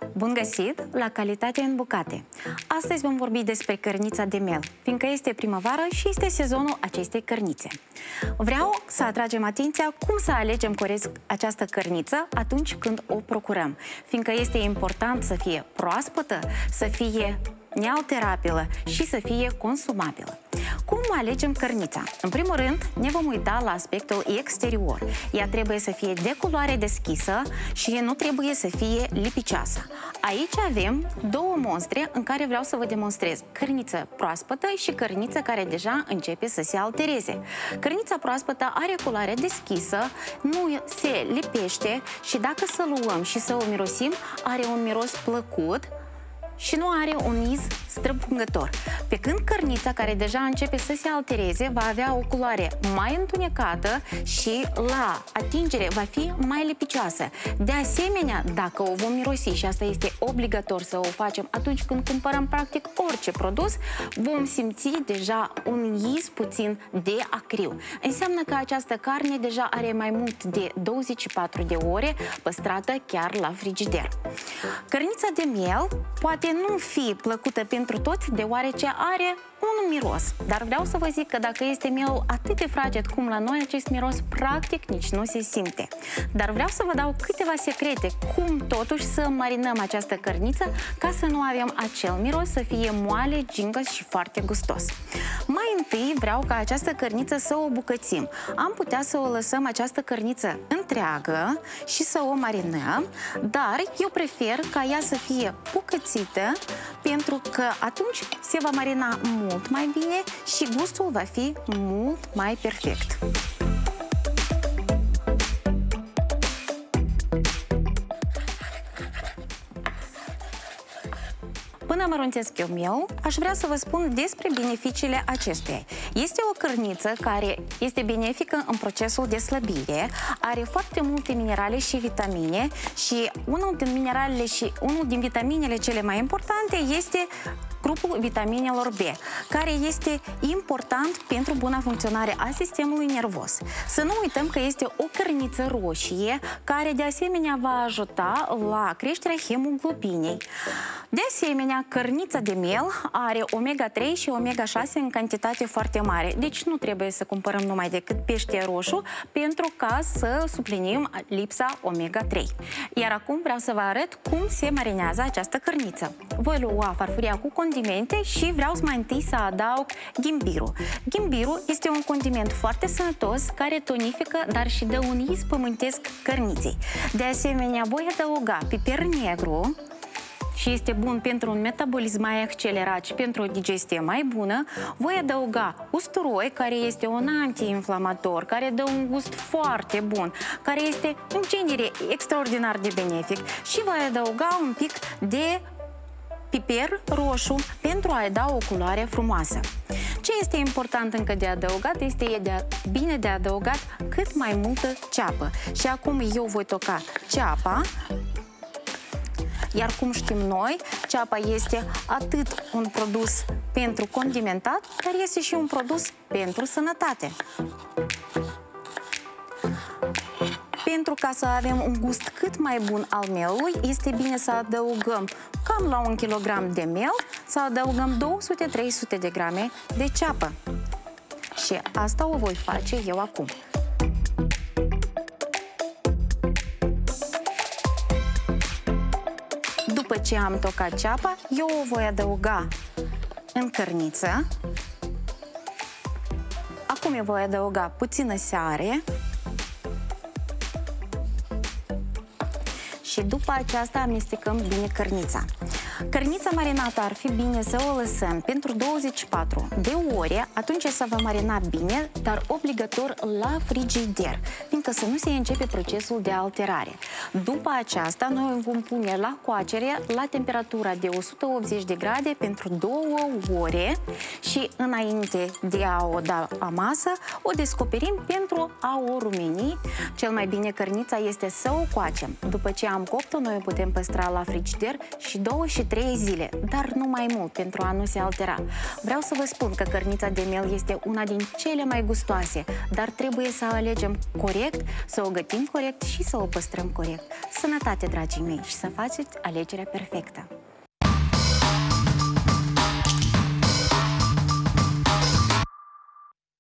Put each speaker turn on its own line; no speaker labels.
Bun găsit la Calitate în bucate! Astăzi vom vorbi despre cărnița de miel, fiindcă este primăvară și este sezonul acestei cărnițe. Vreau să atragem atenția cum să alegem corect această cărniță atunci când o procurăm, fiindcă este important să fie proaspătă, să fie nealterabilă și să fie consumabilă. Cum alegem cărnița? În primul rând, ne vom uita la aspectul exterior. Ea trebuie să fie de culoare deschisă și nu trebuie să fie lipicioasă. Aici avem două monstre în care vreau să vă demonstrez cărniță proaspătă și cărniță care deja începe să se altereze. Cărnița proaspătă are culoare deschisă, nu se lipește și dacă să luăm și să o mirosim, are un miros plăcut și nu are un iz străbungător. Pe când cărnița care deja începe să se altereze va avea o culoare mai întunecată și la atingere va fi mai lipicioasă. De asemenea, dacă o vom mirosi, și asta este obligator să o facem atunci când cumpărăm practic orice produs, vom simți deja un iz puțin de acriu. Înseamnă că această carne deja are mai mult de 24 de ore păstrată chiar la frigider. Cărnița de miel poate nu fi plăcută pentru toți, deoarece are un miros. Dar vreau să vă zic că dacă este mielul atât de fraged cum la noi, acest miros practic nici nu se simte. Dar vreau să vă dau câteva secrete cum totuși să marinăm această cărniță ca să nu avem acel miros, să fie moale, gingăs și foarte gustos. Mai întâi vreau ca această cărniță să o bucățim. Am putea să o lăsăm această cărniță întreagă și să o marinăm, dar eu prefer ca ea să fie bucățită, pentru că atunci se va marina mult mai bine și gustul va fi mult mai perfect. Până măruntesc eu mielul, aș vrea să vă spun despre beneficiile acestuia. Este o cărniță care este benefică în procesul de slăbire, are foarte multe minerale și vitamine și unul din vitaminele cele mai importante este grupul vitaminelor B, care este important pentru buna funcționare a sistemului nervos. Să nu uităm că este o cărniță roșie, care de asemenea va ajuta la creșterea hemoglobinei. De asemenea, cărnița de miel are omega-3 și omega-6 în cantitate foarte mare, deci nu trebuie să cumpărăm numai decât pește roșu pentru ca să suplinim lipsa omega-3. Iar acum vreau să vă arăt cum se marinează această cărniță. Voi lua farfuria cu condimente și vreau mai întâi să adaug ghimbirul. Ghimbirul este un condiment foarte sănătos care tonifică, dar și dă un iz pământesc cărniței. De asemenea, voi adăuga piper negru și este bun pentru un metabolism mai accelerat și pentru o digestie mai bună. Voi adăuga usturoi, care este un antiinflamator, care dă un gust foarte bun, care este în genere extraordinar de benefic, și voi adăuga un pic de piper roșu pentru a-i da o culoare frumoasă. Ce este important încă de adăugat este bine de adăugat cât mai multă ceapă. Și acum eu voi toca ceapa. Iar cum știm noi, ceapa este atât un produs pentru condimentat, dar este și un produs pentru sănătate. Pentru ca să avem un gust cât mai bun al mielului, este bine să adăugăm cam la 1 kg de miel, să adăugăm 200-300 de grame de ceapă. Și asta o voi face eu acum. După ce am tocat ceapa, eu o voi adăuga în cărniță. Acum eu voi adăuga puțină sare. Și după aceasta amestecăm bine cărnița. Cărnița marinată ar fi bine să o lăsăm pentru 24 de ore, atunci să va marina bine, dar obligator la frigider, fiindcă să nu se începe procesul de alterare. După aceasta, noi o vom pune la coacere la temperatura de 180 de grade pentru 2 ore și înainte de a o da la masă, o descoperim pentru a o rumeni. Cel mai bine cărnița este să o coacem. După ce am copt-o, noi o putem păstra la frigider și 2 și 3 zile, dar nu mai mult, pentru a nu se altera. Vreau să vă spun că cărnița de miel este una din cele mai gustoase, dar trebuie să alegem corect, să o gătim corect și să o păstrăm corect. Sănătate, dragii mei, și să faceți alegerea perfectă!